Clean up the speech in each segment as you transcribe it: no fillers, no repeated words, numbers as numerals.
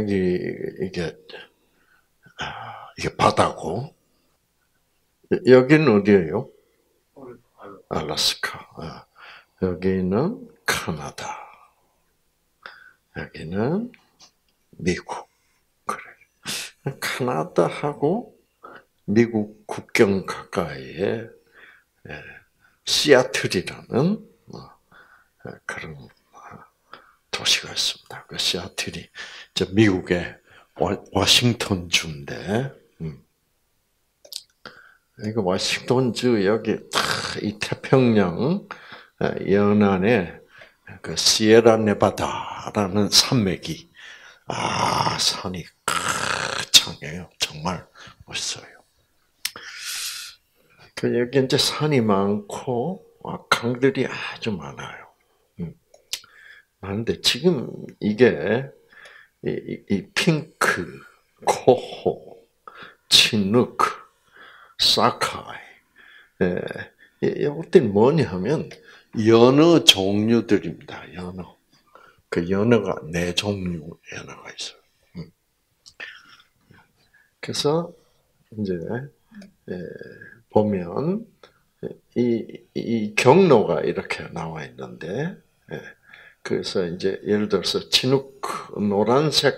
여기 이게 바다고, 여기는 어디예요? 알래스카. 여기는 캐나다. 여기는 미국. 그래. 캐나다하고 미국 국경 가까이에 시애틀이라는 그런 도시가 있습니다. 그 시애틀이 미국의 워싱턴주인데, 이거 워싱턴주 여기 이 태평양 연안에 그 시에라네바다라는 산맥이 산이 창해요. 정말 멋있어요. 그 여기 이제 산이 많고 강들이 아주 많아요. 많은데 지금 이게 이 핑크, 코호, 치누크, 사카이, 이것들이 뭐냐면 연어 종류들입니다. 연어. 그 연어가 네 종류 연어가 있어요. 그래서 이제 보면 이 경로가 이렇게 나와 있는데, 그래서 이제 예를 들어서 치누크 노란색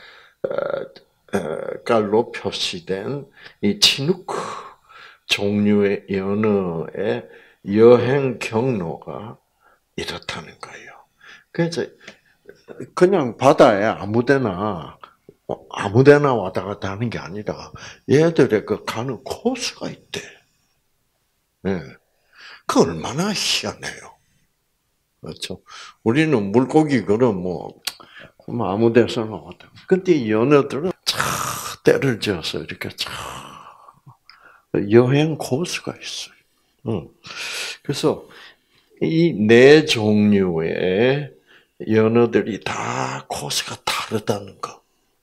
깔로 표시된 이 치누크 종류의 연어의 여행 경로가 이렇다는 거예요. 그래서 그냥 바다에 아무데나 왔다 갔다 하는 게 아니라 얘들의 그 가는 코스가 있대. 네. 그 얼마나 희한해요. 그렇죠. 우리는 물고기 그럼 뭐 아무 데서나 왔다. 근데 연어들은 때를 지어서 이렇게 여행 코스가 있어요. 그래서 이 네 종류의 연어들이 다 코스가 다르다는 거.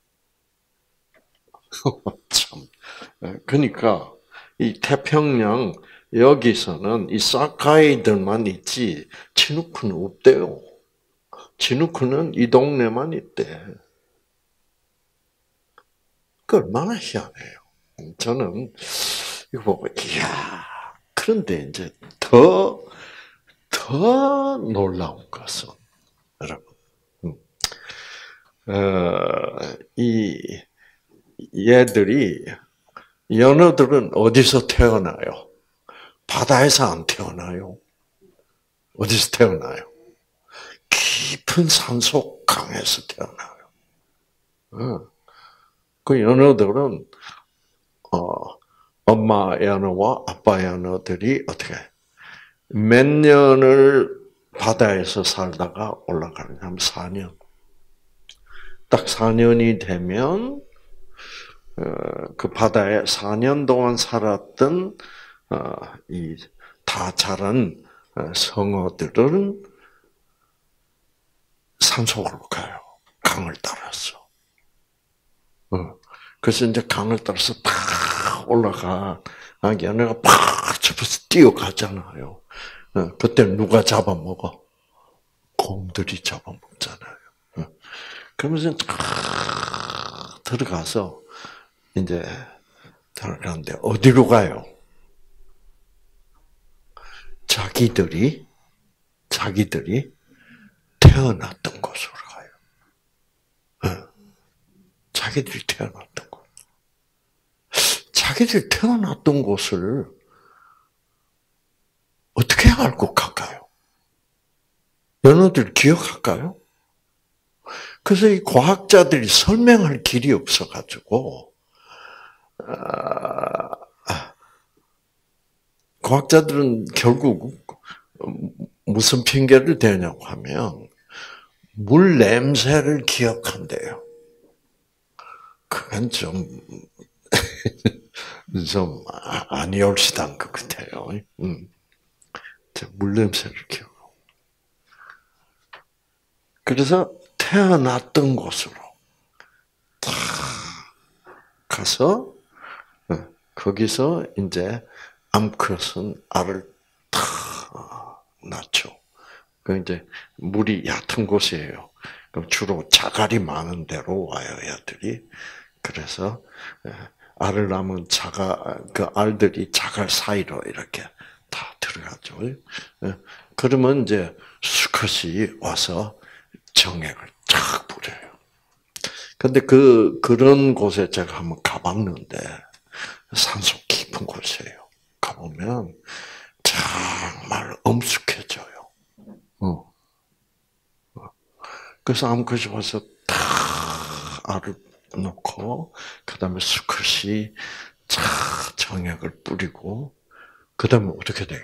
참. 그러니까 이 태평양 여기서는 이 사카이들만 있지 치누크는 없대요. 치누크는 이 동네만 있대. 그 얼마나 희한해요. 저는 이거 보고 이야. 그런데 이제 더 놀라운 것은 여러분, 이 얘들이 연어들은 어디서 태어나요? 바다에서 안 태어나요. 어디서 태어나요? 깊은 산속 강에서 태어나요. 그 연어들은 엄마 연어와 아빠 연어들이 어떻게 몇 년을 바다에서 살다가 올라가냐면 4년. 딱 4년이 되면 그 바다에 4년 동안 살았던 이 다 자란 성어들은 산속으로 가요. 강을 따라서. 그래서 이제 강을 따라서 팍 올라가. 얘네가 팍 접어서 뛰어가잖아요. 그때 누가 잡아먹어? 곰들이 잡아먹잖아요. 그러면서 팍 들어가서 이제 들어가는데 어디로 가요? 자기들이 태어났던 곳으로 가요. 자기들이 태어났던 곳. 자기들이 태어났던 곳을 어떻게 알고 갈까요? 연어들 기억할까요? 그래서 이 과학자들이 설명할 길이 없어가지고, 과학자들은 결국 무슨 핑계를 대냐고 하면, 물 냄새를 기억한대요. 그건 좀 아니올시단 것 같아요. 물 냄새를 기억하고. 그래서 태어났던 곳으로 탁 가서 거기서 이제 암컷은 알을 탁 낳죠. 그 이제 물이 얕은 곳이에요. 그럼 주로 자갈이 많은 데로 와요, 애들이. 그래서 알을 낳으면 그 알들이 자갈 사이로 이렇게 다 들어가죠. 그러면 이제 수컷이 와서 정액을 쫙 뿌려요. 근데 그런 곳에 제가 한번 가봤는데, 산속 깊은 곳이에요. 가보면 정말 엄숙해져요. 그래서 아무것이 와서 다 알을 놓고, 그 다음에 수컷이 쫙 정액을 뿌리고, 그 다음에 어떻게 되게?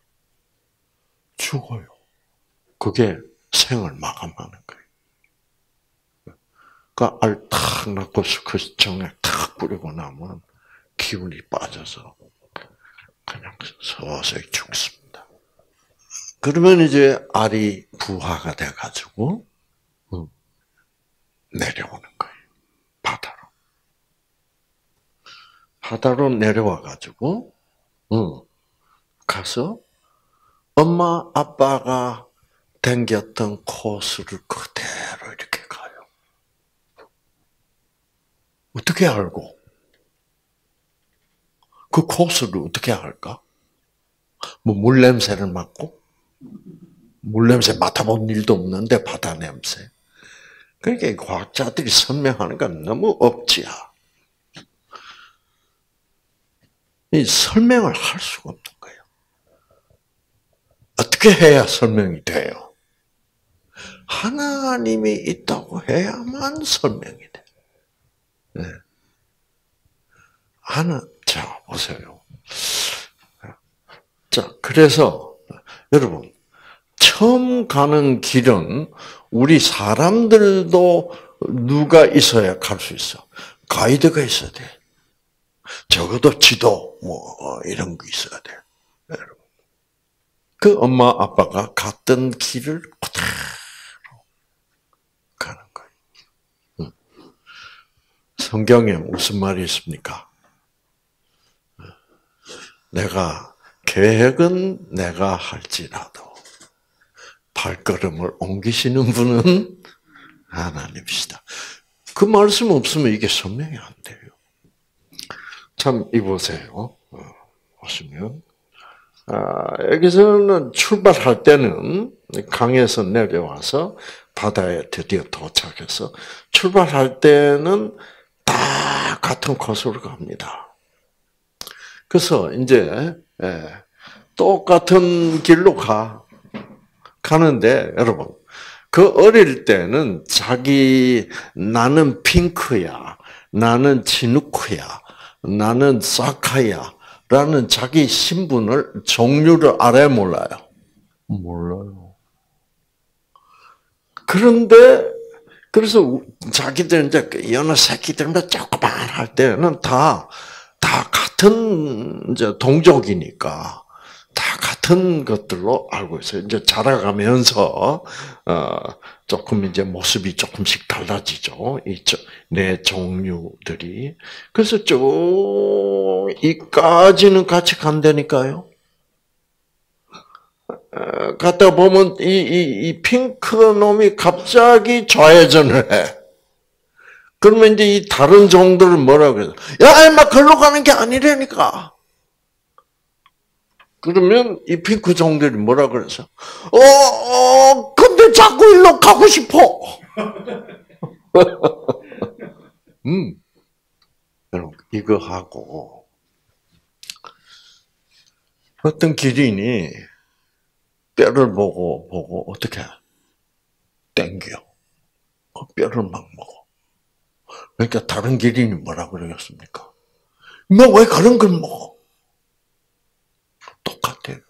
죽어요. 그게 생을 마감하는 거예요. 그러니까 알 탁 낳고 수컷이 정액 탁 뿌리고 나면 기운이 빠져서 그냥 서서히 죽습니다. 그러면 이제 알이 부화가 돼가지고 내려오는 거예요. 바다로. 바다로 내려와가지고 가서 엄마 아빠가 댕겼던 코스를 그대로 이렇게 가요. 어떻게 알고? 그 코스를 어떻게 알까? 뭐 물냄새를 맡고? 물냄새 맡아본 일도 없는데 바다 냄새. 그러니까 과학자들이 설명하는 건 너무 억지야. 이 설명을 할 수가 없는 거예요. 어떻게 해야 설명이 돼요? 하나님이 있다고 해야만 설명이 돼. 네. 자, 보세요. 자, 그래서, 여러분, 처음 가는 길은 우리 사람들도 누가 있어야 갈 수 있어. 가이드가 있어야 돼. 적어도 지도, 이런 거 있어야 돼. 여러분. 그 엄마, 아빠가 갔던 길을 그대로 가는 거예요. 성경에 무슨 말이 있습니까? 계획은 내가 할지라도 발걸음을 옮기시는 분은 하나님이시다. 그 말씀 없으면 이게 설명이 안 돼요. 참, 이보세요. 보시면. 여기서는 출발할 때는 강에서 내려와서 바다에 드디어 도착해서 출발할 때는 다 같은 코스로 갑니다. 그래서 이제 똑같은 길로 가는데 여러분 그 어릴 때는 나는 핑크야, 나는 치누크야, 나는 사카야라는 자기 신분을 종류를 알아요, 몰라요? 몰라요. 그런데 그래서 자기들 이제 여느 새끼들만 조그만 할 때는 다 같은 이제 동족이니까 다 같은 것들로 알고 있어요. 이제 자라가면서 조금 이제 모습이 조금씩 달라지죠. 내 종류들이. 그래서 쭉 이까지는 같이 간다니까요. 갔다 보면 이 핑크 놈이 갑자기 좌회전을 해. 그러면 이제 이 다른 종들은 뭐라 그래요? 야, 임마, 글로 가는 게 아니라니까. 그러면 이 핑크 종들이 뭐라 그래서? 근데 자꾸 일로 가고 싶어. 여러분, 이거 하고, 어떤 기린이 뼈를 보고, 어떻게 땡겨. 그 뼈를 막 먹어. 그러니까 다른 기린이 뭐라 그러겠습니까? 너 왜 그런 걸 먹어? 똑같아요.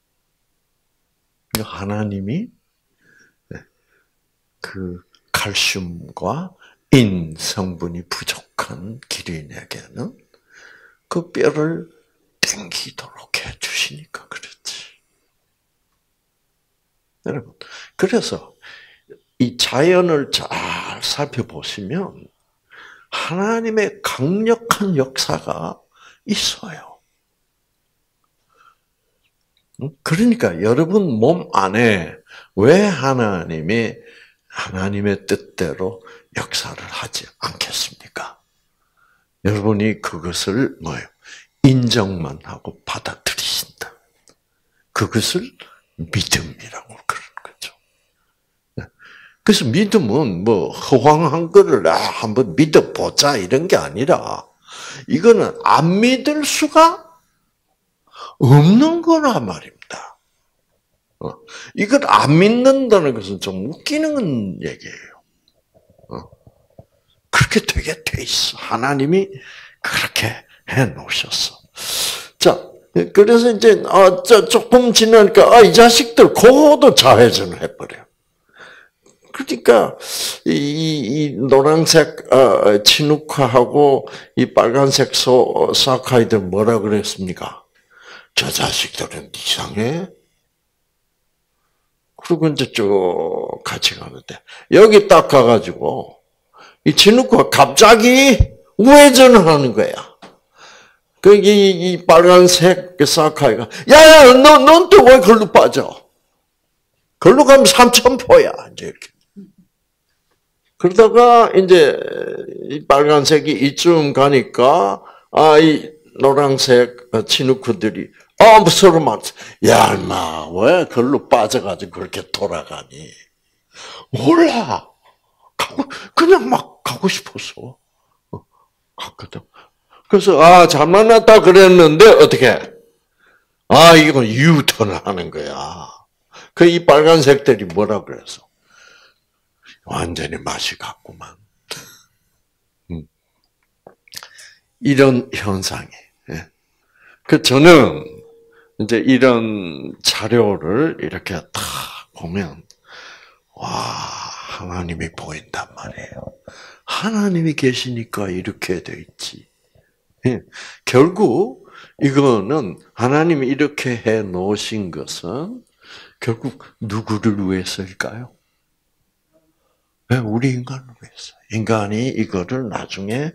하나님이 그 칼슘과 인 성분이 부족한 기린에게는 그 뼈를 땡기도록 해주시니까 그렇지. 여러분, 그래서 이 자연을 잘 살펴보시면 하나님의 강력한 역사가 있어요. 그러니까 여러분 몸 안에 왜 하나님이 하나님의 뜻대로 역사를 하지 않겠습니까? 여러분이 그것을 뭐예요? 인정만 하고 받아들이신다. 그것을 믿음이라고 그러는 거죠. 그래서 믿음은 뭐 허황한 거를 한번 믿어보자 이런 게 아니라 이거는 안 믿을 수가 없는 거란 말입니다. 이걸 안 믿는다는 것은 좀 웃기는 얘기예요. 그렇게 되게 돼 있어. 하나님이 그렇게 해 놓으셨어. 자, 그래서 이제 조금 지나니까 이 자식들 그것도 좌회전을 해버려. 그러니까 이 노란색 진흙화하고 이 빨간색 사카이들 뭐라 그랬습니까? 저 자식들은 이상해. 그리고 이제 쭉 같이 가는데 여기 딱 가가지고 이 진흙화 갑자기 우회전을 하는 거야. 이 빨간색 사카이가 야야 넌 또 왜 걸로 빠져? 걸로 가면 삼천포야 이제 이렇게. 그러다가 이제 이 빨간색이 이쯤 가니까 이 노란색 진흙들이 서로 막 야 인마 왜 걸로 빠져가지고 그렇게 돌아가니? 몰라. 그냥 막 가고 싶었어. 갔거든. 그래서 잘 만났다 그랬는데 어떻게? 이건 유턴을 하는 거야. 이 빨간색들이 뭐라 그랬어? 완전히 맛이 갔구만. 이런 현상이. 저는 이제 이런 자료를 이렇게 다 보면 하나님이 보인단 말이에요. 하나님이 계시니까 이렇게 돼 있지. 결국 이거는 하나님이 이렇게 해 놓으신 것은 결국 누구를 위해서일까요? 우리 인간을 위해서. 인간이 이거를 나중에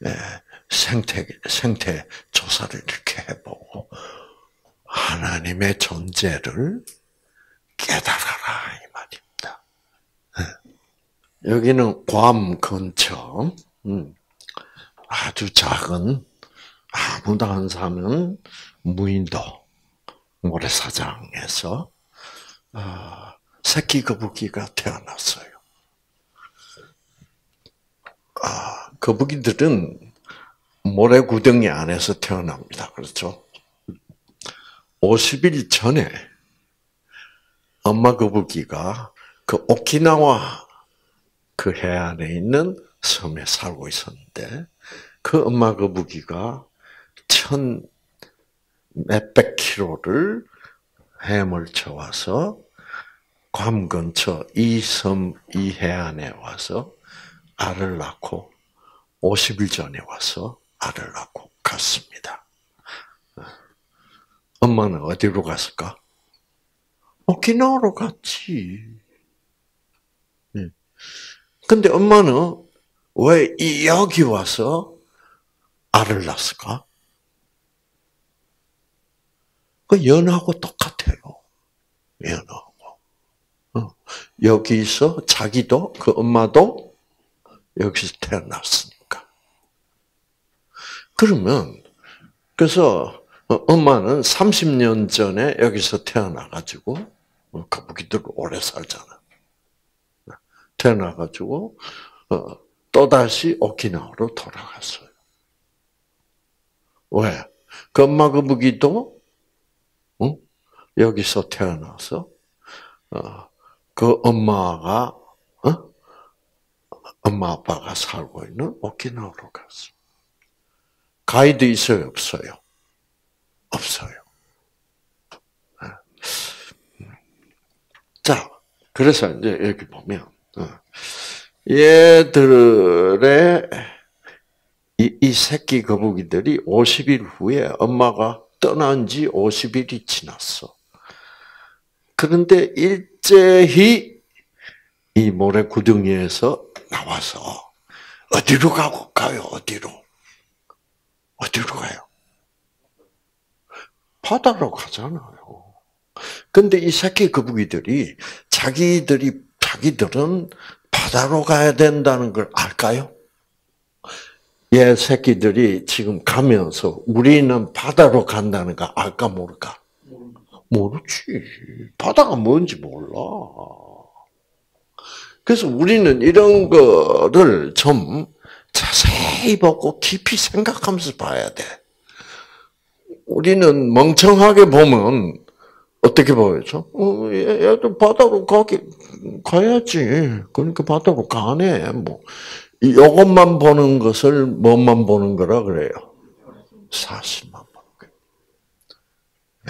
생태 조사를 이렇게 해보고 하나님의 존재를 깨달아라 이 말입니다. 여기는 괌 근처 아주 작은 아무도 안 사는 무인도 모래사장에서 새끼 거북이가 태어났어요. 거북이들은 모래구덩이 안에서 태어납니다. 그렇죠? 50일 전에 엄마 거북이가 그 오키나와 그 해안에 있는 섬에 살고 있었는데 그 엄마 거북이가 몇백 킬로를 헤엄쳐 와서 괌 근처 이 섬, 이 해안에 와서 알을 낳고 50일 전에 와서 알을 낳고 갔습니다. 엄마는 어디로 갔을까? 오키나와로 갔지. 근데 엄마는 왜 여기 와서 알을 낳았을까? 그 연하고 똑같아요. 연하고. 여기서 자기도 그 엄마도 여기서 태어났으니까. 그러면 그래서 엄마는 30년 전에 여기서 태어나가지고 거북이들 오래 살잖아. 태어나가지고 또다시 오키나와로 돌아갔어요. 왜? 그 엄마 거북이도 여기서 태어나서 그 엄마가 엄마 아빠가 살고 있는 오키나와로 갔어. 가이드 있어요, 없어요? 없어요. 자, 그래서 이제 여기 보면 얘들의 이 새끼 거북이들이 50일 후에 엄마가 떠난 지 50일이 지났어. 그런데 일제히 이 모래구덩이에서 나와서 어디로 가요? 어디로 가요? 바다로 가잖아요. 근데 이 새끼 거북이들이 자기들이 자기들은 바다로 가야 된다는 걸 알까요? 얘 새끼들이 지금 가면서 우리는 바다로 간다는 거 알까 모를까? 모르지. 바다가 뭔지 몰라. 그래서 우리는 이런 거를 좀 자세히 보고 깊이 생각하면서 봐야 돼. 우리는 멍청하게 보면 어떻게 보여죠? 얘도 바다로 가야지. 그러니까 바다로 가네. 뭐 이것만 보는 것을 뭐만 보는 거라 그래요? 사실만 보는 거예요. 네.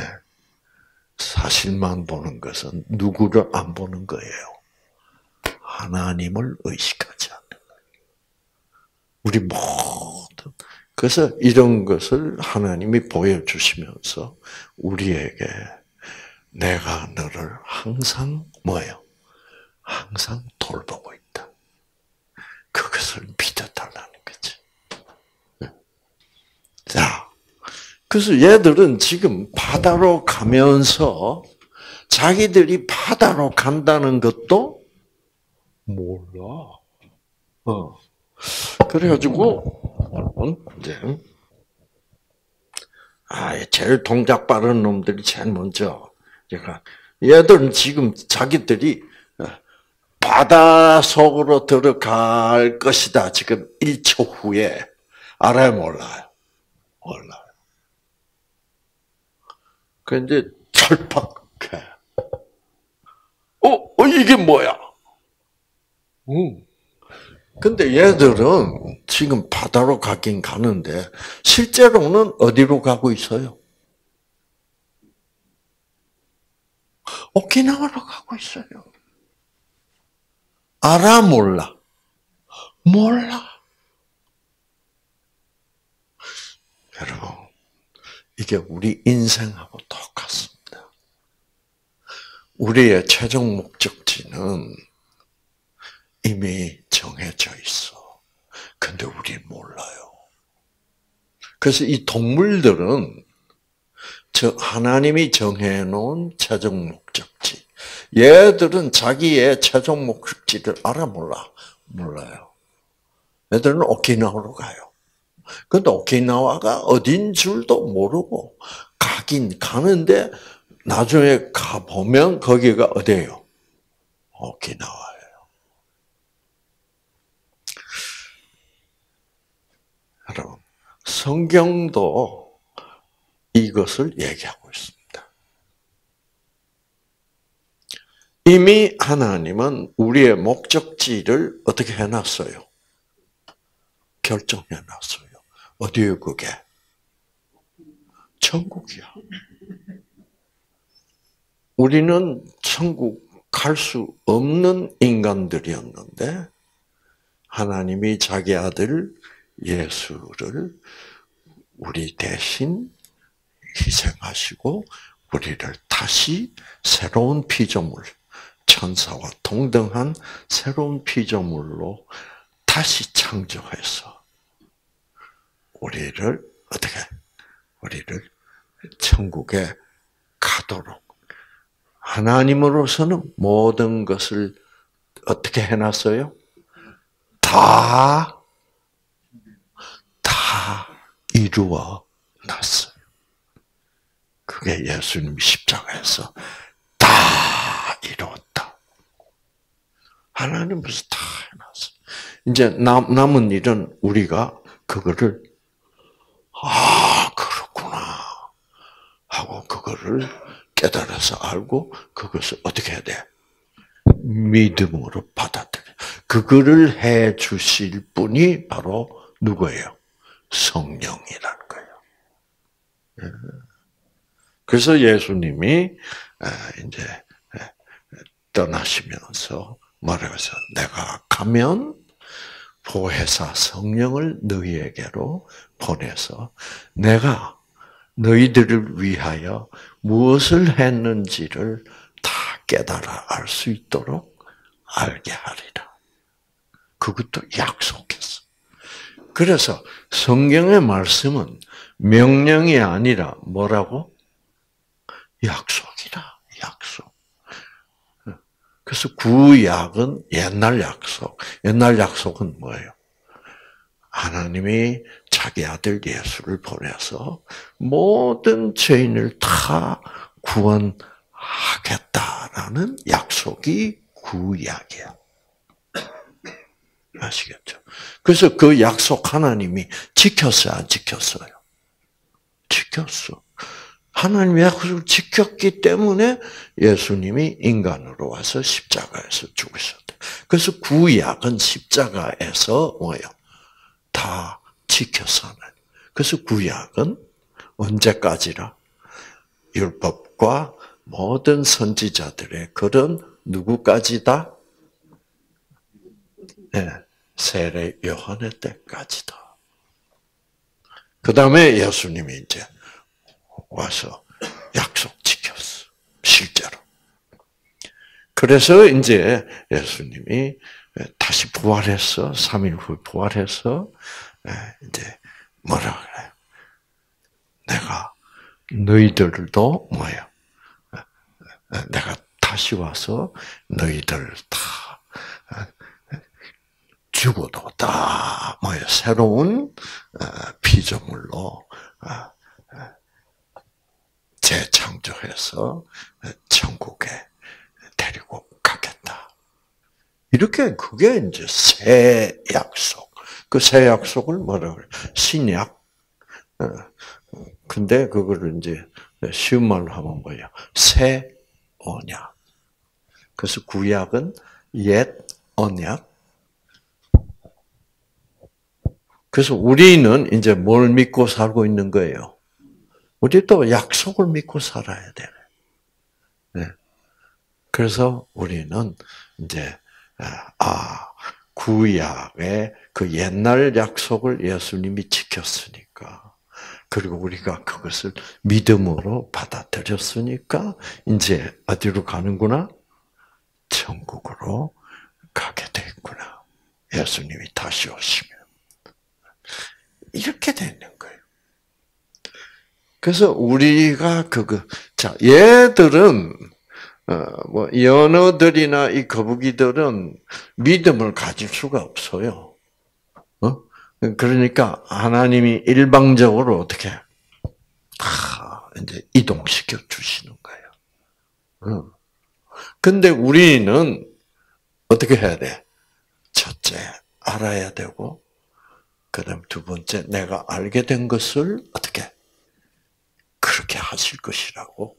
사실만 보는 것은 누구를 안 보는 거예요. 하나님을 의식하지 않는 거예요. 우리 모든 그래서 이런 것을 하나님이 보여주시면서 우리에게 내가 너를 항상 뭐예요? 항상 돌보고 있다. 그것을 믿어달라는 거지. 자, 그래서 얘들은 지금 바다로 가면서 자기들이 바다로 간다는 것도 몰라. 그래가지고 이제 제일 동작 빠른 놈들이 제일 먼저 제가 얘들은 지금 자기들이 바다 속으로 들어갈 것이다. 지금 1초 후에 알아요, 몰라요? 몰라요. 그런데 철퍽해. 이게 뭐야? 근데 얘들은 지금 바다로 가긴 가는데 실제로는 어디로 가고 있어요? 오키나와로 가고 있어요. 알아, 몰라? 몰라. 여러분, 이게 우리 인생하고 똑같습니다. 우리의 최종 목적지는 이미 정해져 있어. 근데 우리 몰라요. 그래서 이 동물들은 하나님이 정해놓은 최종 목적지. 얘들은 자기의 최종 목적지를 알아 몰라? 몰라요. 얘들은 오키나와로 가요. 근데 오키나와가 어딘 줄도 모르고 가긴 가는데 나중에 가보면 거기가 어디예요? 오키나와예요. 여러분, 성경도 이것을 얘기하고 있습니다. 이미 하나님은 우리의 목적지를 어떻게 해놨어요? 결정해놨어요. 어디에 그게? 천국이야. 우리는 천국 갈 수 없는 인간들이었는데 하나님이 자기 아들 예수를 우리 대신 희생하시고 우리를 다시 새로운 피조물, 천사와 동등한 새로운 피조물로 다시 창조해서 우리를 어떻게? 우리를 천국에 가도록 하나님으로서는 모든 것을 어떻게 해놨어요? 다 이루어 놨어요. 그게 예수님이 십자가에서 다 이루었다. 하나님 벌써 다 해놨어. 이제 남은 일은 우리가 그거를 그렇구나 하고 그거를 깨달아서 알고 그것을 어떻게 해야 돼? 믿음으로 받아들여. 그거를 해 주실 분이 바로 누구예요? 성령이라는 거예요. 그래서 예수님이 이제 떠나시면서 말해서 내가 가면 보혜사 성령을 너희에게로 보내서 내가 너희들을 위하여 무엇을 했는지를 다 깨달아 알 수 있도록 알게 하리라. 그것도 약속했어. 그래서 성경의 말씀은 명령이 아니라 뭐라고? 약속이다. 약속. 그래서 구약은 옛날 약속. 옛날 약속은 뭐예요? 하나님이 자기 아들 예수를 보내서 모든 죄인을 다 구원하겠다라는 약속이 구약이야. 아시겠죠? 그래서 그 약속 하나님이 지켰어요, 안 지켰어요? 지켰어. 하나님의 약속을 지켰기 때문에 예수님이 인간으로 와서 십자가에서 죽으셨대. 그래서 구약은 십자가에서 뭐예요? 다 지켰어. 그래서 구약은 언제까지라? 율법과 모든 선지자들의 글은 누구까지다? 네, 세례 요한의 때까지다. 그 다음에 예수님이 이제 와서 약속 지켰어. 실제로. 그래서 이제 예수님이 다시 부활했어. 3일 후에 부활해서 이제 뭐라 그래? 내가 너희들도 뭐야? 내가 다시 와서 너희들 다 죽어도 다 뭐야? 새로운 피조물로 재창조해서 천국에 데리고 가겠다. 이렇게 그게 이제 새 약속. 그 새 약속을 뭐라 그래? 신약. 근데 그거를 이제 쉬운 말로 하면 뭐야? 새 언약. 그래서 구약은 옛 언약. 그래서 우리는 이제 뭘 믿고 살고 있는 거예요? 우리도 약속을 믿고 살아야 돼. 네. 그래서 우리는 이제 구약의 그 옛날 약속을 예수님이 지켰으니까, 그리고 우리가 그것을 믿음으로 받아들였으니까 이제 어디로 가는구나? 천국으로 가게 됐구나. 예수님이 다시 오시면. 이렇게 되는 거예요. 그래서 우리가 자, 얘들은 뭐 연어들이나 이 거북이들은 믿음을 가질 수가 없어요. 그러니까 하나님이 일방적으로 어떻게 이제 이동시켜 주시는 거예요. 근데 우리는 어떻게 해야 돼? 첫째, 알아야 되고, 그다음 두 번째, 내가 알게 된 것을 어떻게 그렇게 하실 것이라고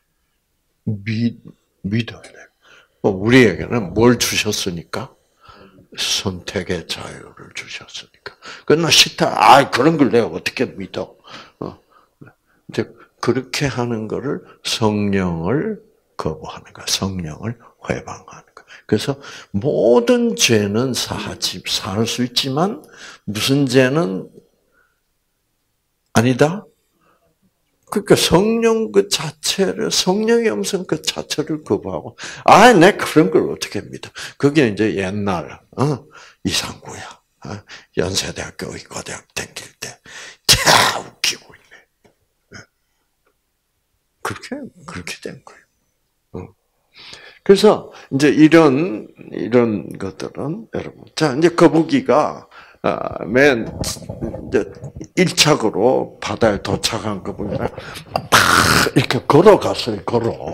믿어야 돼. 우리에게는 뭘 주셨으니까? 선택의 자유를 주셨으니까. 그러나 싫다. 그런 걸 내가 어떻게 믿어? 이제 그렇게 하는 거를 성령을 거부하는 거야. 성령을 회방하는 거야. 그래서 모든 죄는 사할 수 있지만 무슨 죄는 아니다? 그러니까 성령 그 자체를, 성령의 음성 그 자체를 거부하고, 내 그런 걸 어떻게 믿어? 그게 이제 옛날, 이상구야. 연세대학교 의과대학 다닐 때, 차 웃기고 있네. 그렇게 된 거예요. 그래서 이제 이런 것들은, 여러분. 자, 이제 거북이가, 맨, 이제 1착으로 바다에 도착한 거북이가 이렇게 걸어갔어요,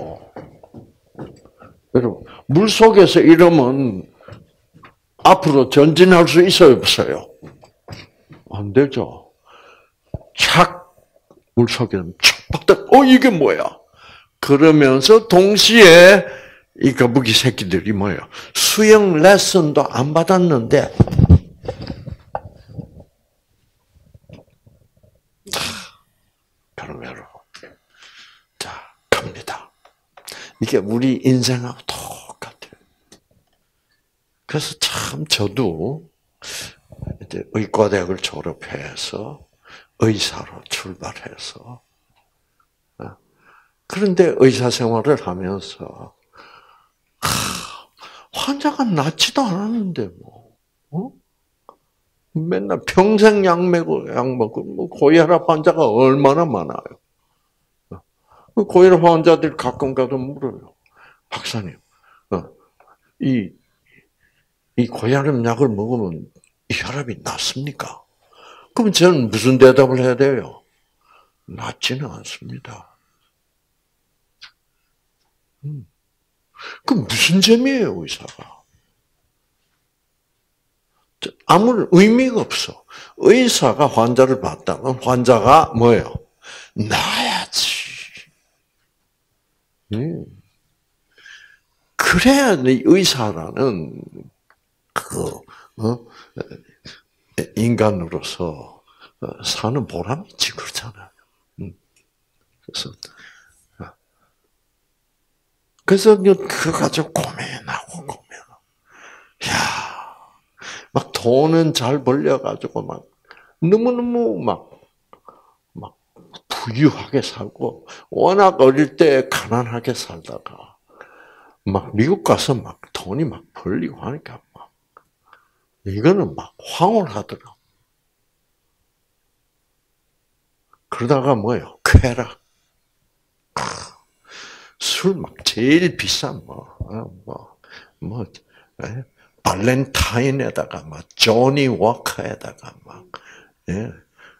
여러분, 물 속에서 이러면 앞으로 전진할 수 있어요, 없어요? 안 되죠. 착, 물 속에 착 바닥, 이게 뭐야? 그러면서 동시에 이 거북이 새끼들이 뭐예요? 수영 레슨도 안 받았는데, 그럼 여러분, 자, 갑니다. 이게 우리 인생하고 똑같아요. 그래서 참 저도 이제 의과대학을 졸업해서 의사로 출발해서, 그런데 의사 생활을 하면서 환자가 낫지도 않았는데 맨날 평생 약 먹고 고혈압 환자가 얼마나 많아요. 고혈압 환자들 가끔 가도 물어요. 박사님, 이, 이 고혈압 약을 먹으면 이 혈압이 낮습니까? 그럼 저는 무슨 대답을 해야 돼요? 낮지는 않습니다. 그럼 무슨 재미예요, 의사가? 아무 의미가 없어. 의사가 환자를 봤다면 환자가 뭐예요? 나야지. 그래야 의사라는 인간으로서 사는 보람이 있지, 그렇잖아요. 그래서 그거 가지고 고민하고. 야, 막 돈은 잘 벌려가지고 막 너무너무 막 부유하게 살고, 워낙 어릴 때 가난하게 살다가 막 미국 가서 막 돈이 막 벌리고 하니까 막 이거는 막 황홀하더라. 그러다가 뭐예요? 쾌락. 술 막 제일 비싼 발렌타인에다가 막 조니 워커에다가 막 예,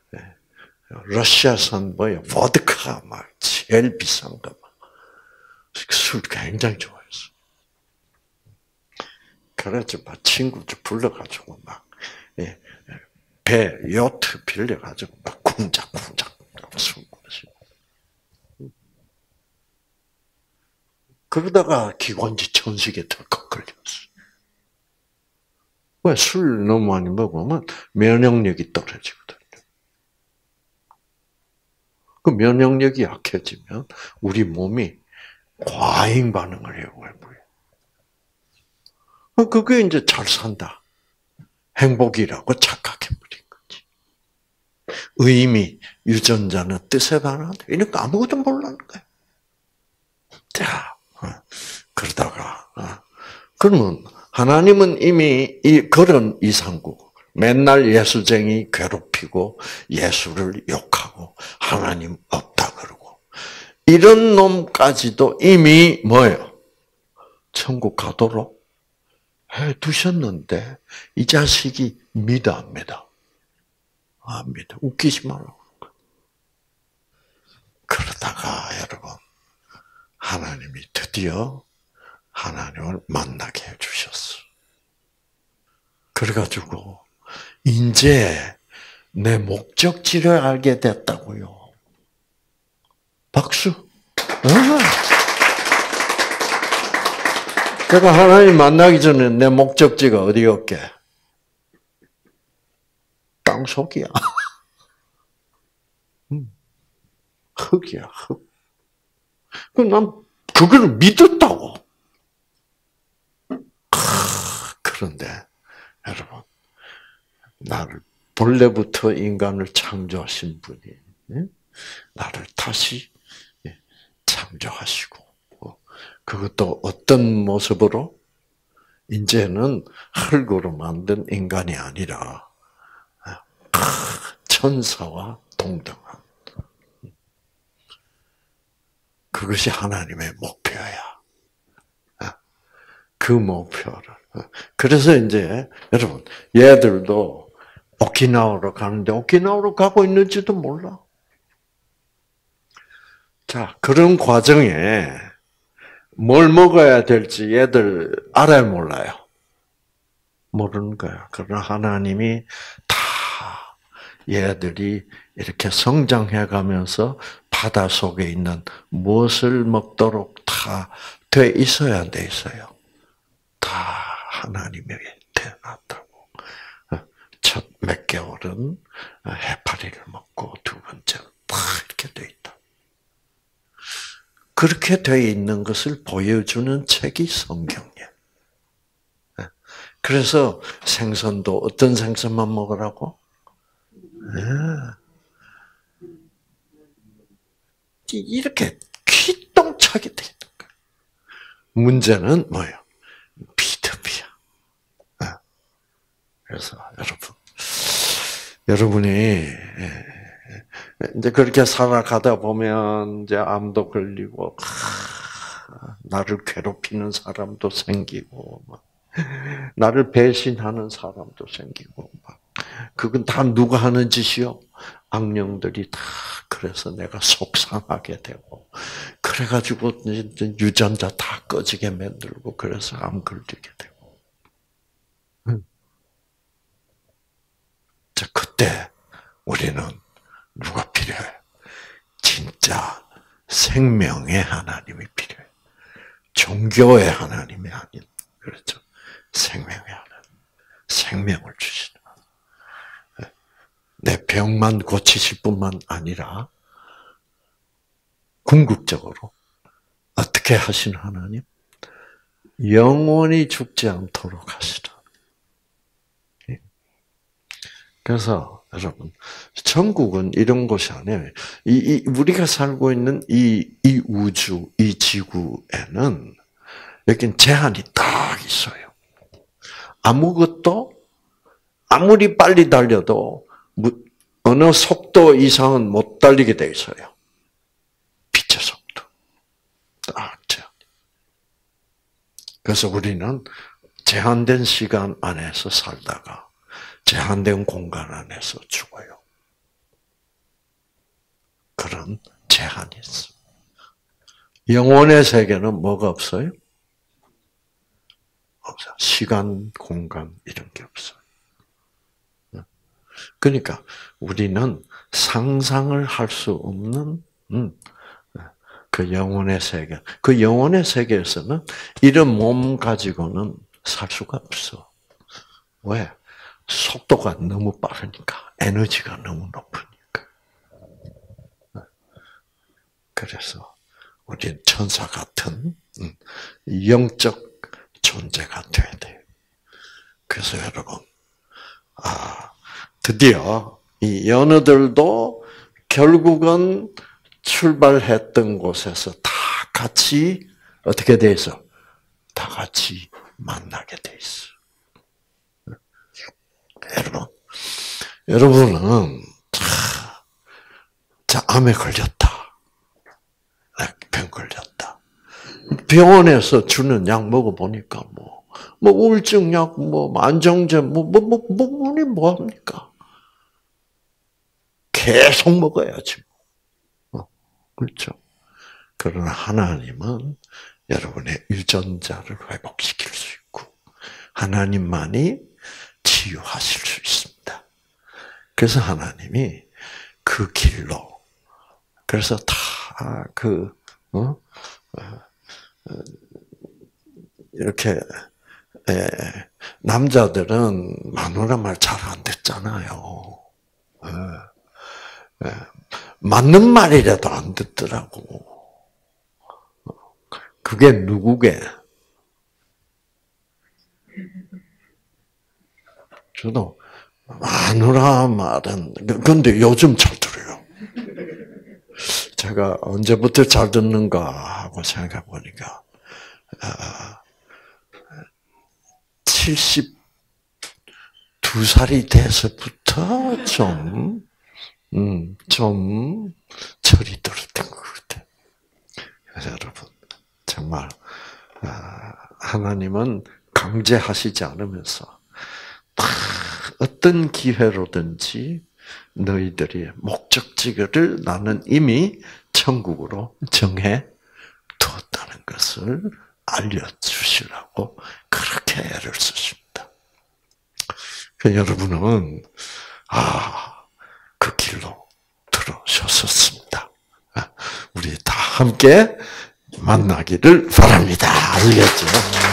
러시아산 보드카 막 제일 비싼 거 막 술 굉장히 좋아했어. 그래서 막 친구들 불러가지고 막 배 요트 빌려가지고 막 쿵짝쿵짝 술 마시고. 그러다가 기관지 천식에 덜컥 걸렸어. 왜? 술 너무 많이 먹으면 면역력이 떨어지거든요. 그 면역력이 약해지면 우리 몸이 과잉 반응을 해요. 그게 이제 잘 산다. 행복이라고 착각해버린 거지. 의미, 유전자는 뜻에 반한다. 이러니까 아무것도 몰라는 거야. 자, 그러다가, 그러면 하나님은 이미 그런 이상국, 맨날 예수쟁이 괴롭히고 예수를 욕하고 하나님 없다 그러고 이런 놈까지도 이미 뭐예요? 천국 가도록 해 두셨는데 이 자식이 믿어 안 믿어? 안 믿어. 웃기지 말라고. 그러다가 여러분 하나님이 드디어 하나님을 만나게 해주셨어. 그래가지고 이제 내 목적지를 알게 됐다고요. 박수. 제가 하나님 만나기 전에 내 목적지가 어디였게? 땅속이야. 흙이야, 흙. 그럼 난 그걸 믿었다고. 그런데 여러분, 나를 본래부터 인간을 창조하신 분이 나를 다시 창조하시고 그것도 어떤 모습으로? 이제는 흙으로 만든 인간이 아니라 천사와 동등한 그것이 하나님의 목표야. 그 목표를. 그래서 이제 여러분 얘들도 오키나와로 가는데 오키나와로 가고 있는지도 몰라. 자, 그런 과정에 뭘 먹어야 될지 얘들 알아요, 몰라요? 모르는 거야. 그러나 하나님이 다 얘들이 이렇게 성장해 가면서 바다 속에 있는 무엇을 먹도록 다 돼 있어야 돼 있어요. 다 하나님에게 태어났다고. 첫 몇 개월은 해파리를 먹고 두 번째는 다 이렇게 돼 있다. 그렇게 돼 있는 것을 보여주는 책이 성경이에요. 그래서 생선도 어떤 생선만 먹으라고? 이렇게 귀똥차게 돼 있는 거예요. 문제는 뭐예요? 비겁이야. 그래서 여러분이 이제 그렇게 살아가다 보면 이제 암도 걸리고 나를 괴롭히는 사람도 생기고, 나를 배신하는 사람도 생기고, 그건 다 누가 하는 짓이요? 악령들이 다 그래서 내가 속상하게 되고, 그래가지고 유전자 다 꺼지게 만들고, 그래서 암 걸리게 되고. 자, 그때 우리는 누가 필요해? 진짜 생명의 하나님이 필요해. 종교의 하나님이 아닌, 그렇죠? 생명의 하나님. 생명을 주시는. 내 병만 고치실 뿐만 아니라, 궁극적으로, 어떻게 하시는 하나님? 영원히 죽지 않도록 하시는. 그래서, 여러분, 천국은 이런 곳이 아니에요. 우리가 살고 있는 이 우주, 이 지구에는, 여긴 제한이 딱 있어요. 아무것도, 아무리 빨리 달려도, 어느 속도 이상은 못 달리게 돼 있어요. 빛의 속도. 딱 제한. 그래서 우리는 제한된 시간 안에서 살다가 제한된 공간 안에서 죽어요. 그런 제한이 있어. 영혼의 세계는 뭐가 없어요? 없어요. 시간, 공간 이런 게 없어요. 그러니까 우리는 상상을 할 수 없는 그 영혼의 세계. 그 영혼의 세계에서는 이런 몸 가지고는 살 수가 없어. 왜? 속도가 너무 빠르니까. 에너지가 너무 높으니까. 그래서 우리는 천사 같은 영적 존재가 돼야 돼요. 그래서 여러분, 드디어 이 연우들도 결국은 출발했던 곳에서 다 같이 어떻게 돼 있어? 다 같이 만나게 돼 있어. 여러분은 자, 암에 걸렸다. 병 걸렸다. 병원에서 주는 약 먹어보니까 뭐 우울증 약, 안정제, 뭐 합니까? 계속 먹어야지. 그렇죠. 그러나 하나님은 여러분의 유전자를 회복시킬 수 있고, 하나님만이 치유하실 수 있습니다. 그래서 하나님이 그 길로, 그래서 다 이렇게, 남자들은 마누라 말 잘 안 듣잖아요. 맞는 말이라도 안 듣더라고. 그게 누구게? 저도 마누라 말은, 근데 요즘 잘 들어요. 제가 언제부터 잘 듣는가 하고 생각해 보니까, 72살이 돼서부터 좀 철이 들었던 것 같아요. 그래서 여러분, 정말, 하나님은 강제하시지 않으면서, 어떤 기회로든지 너희들이 목적지를 나는 이미 천국으로 정해 두었다는 것을 알려주시라고 그렇게 애를 쓰십니다. 여러분은, 그 길로 들어서셨습니다. 우리 다 함께 만나기를 바랍니다. 알겠죠?